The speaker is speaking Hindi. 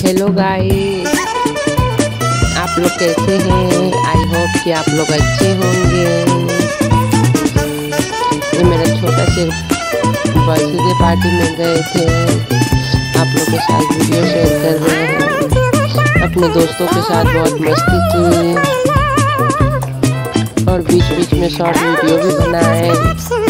हेलो गाइस, आप लोग कैसे हैं? आई होप कि आप लोग अच्छे होंगे। ये मेरा छोटा से बर्थडे पार्टी में गए थे, आप लोग के साथ वीडियो शेयर कर रहे हैं। अपने दोस्तों के साथ बहुत मस्ती की और बीच बीच में शॉर्ट वीडियो भी बनाए।